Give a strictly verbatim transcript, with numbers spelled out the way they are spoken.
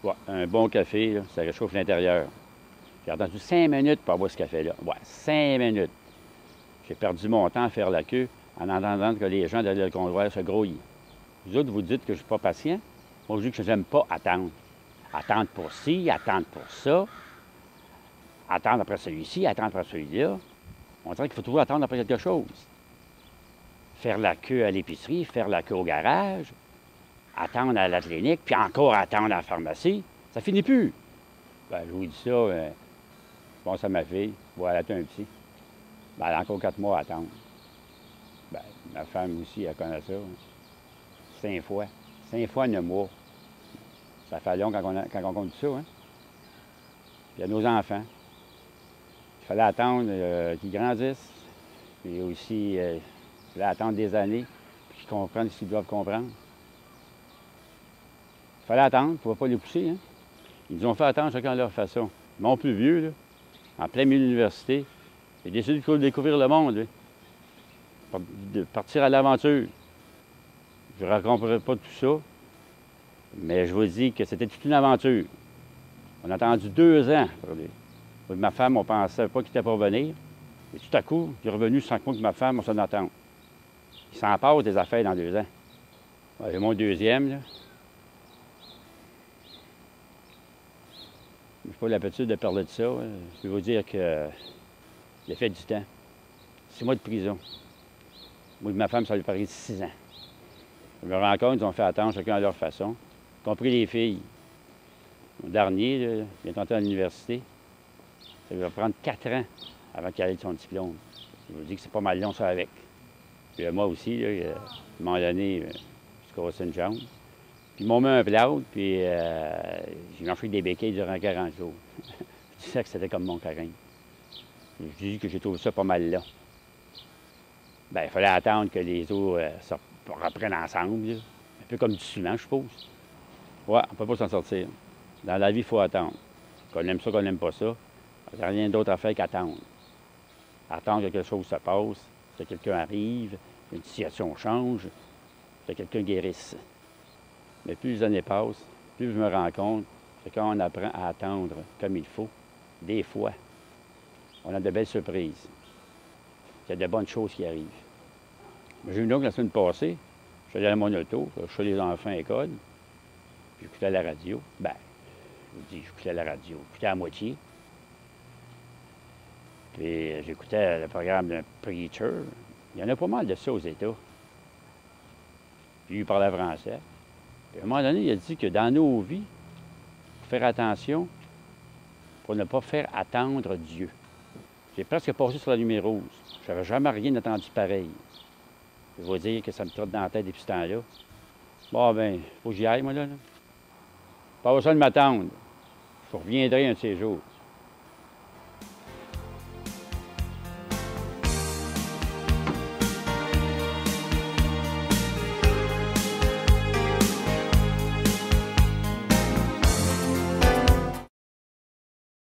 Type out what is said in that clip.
Ouais, un bon café, là, ça réchauffe l'intérieur. J'ai attendu cinq minutes pour avoir ce café-là. Ouais, cinq minutes. J'ai perdu mon temps à faire la queue en entendant que les gens derrière le comptoir se grouillent. Vous autres, vous dites que je ne suis pas patient. Moi, je dis que je n'aime pas attendre. Attendre pour ci, attendre pour ça. Attendre après celui-ci, attendre après celui-là. On dirait qu'il faut toujours attendre après quelque chose. Faire la queue à l'épicerie, faire la queue au garage, attendre à la clinique, puis encore attendre à la pharmacie. Ça finit plus. Ben, je vous dis ça, ben, je pense à ma fille, voilà, elle a un petit. Ben, elle a encore quatre mois à attendre. Ben, ma femme aussi, elle connaît ça. Cinq fois. Cinq fois en un mois. Ça fait long quand on, a, quand on compte ça, hein? Puis il y a nos enfants. Il fallait attendre euh, qu'ils grandissent. Puis aussi, euh, il fallait attendre des années, puis qu'ils comprennent ce qu'ils doivent comprendre. Il fallait attendre, il ne pouvait pas les pousser, hein? Ils nous ont fait attendre chacun à leur façon. Mon plus vieux, là, en plein milieu de l'université, il a décidé de découvrir le monde, lui. De partir à l'aventure. Je ne raconterai pas tout ça, mais je vous dis que c'était toute une aventure. On a attendu deux ans pour lui. Moi, ma femme, on ne pensait pas qu'il était pour venir. Et tout à coup, il est revenu sans que moi que ma femme, on s'en attende. Il s'en passe des affaires dans deux ans. Ouais, j'ai mon deuxième, là. Je n'ai pas l'habitude de parler de ça. Hein. Je peux vous dire que il a fait du temps. Six mois de prison. Moi et ma femme, ça lui paraît six ans. Je me rends compte, ils ont fait attendre chacun à leur façon, y compris les filles. Mon dernier, là, il est entré à l'université. Ça lui va prendre quatre ans avant qu'il ait son diplôme. Je vous dis que c'est pas mal long, ça, avec. Puis moi aussi, là, à un moment donné, je suis cassé une jambe. Puis ils m'ont mis un plâtre, puis euh, j'ai marché avec des béquilles durant quarante jours. Je disais que c'était comme mon carême. Je dis que j'ai trouvé ça pas mal là. Bien, il fallait attendre que les eaux euh, se reprennent ensemble, là. Un peu comme du ciment, je suppose. Ouais, on ne peut pas s'en sortir. Dans la vie, il faut attendre. Qu'on aime ça, qu'on n'aime pas ça, il n'y a rien d'autre à faire qu'attendre. Attendre que quelque chose se passe, que quelqu'un arrive, une situation change, que quelqu'un guérisse. Mais plus les années passent, plus je me rends compte que quand on apprend à attendre comme il faut, des fois, on a de belles surprises. Il y a de bonnes choses qui arrivent. J'ai eu une autre la semaine passée. Je suis allé à mon auto, je suis les enfants à l'école, puis j'écoutais la radio. Ben, je vous dis, j'écoutais la radio, j'écoutais à moitié. Puis j'écoutais le programme d'un preacher. Il y en a pas mal de ça aux États. Puis il parlait français. Puis à un moment donné, il a dit que dans nos vies, il faut faire attention pour ne pas faire attendre Dieu. J'ai presque passé sur la lumière rouge. Je n'avais jamais rien entendu pareil. Je vais vous dire que ça me trotte dans la tête depuis ce temps-là. Bon, ben, il faut que j'y aille, moi, là. là. Pas besoin de m'attendre. Je reviendrai un de ces jours.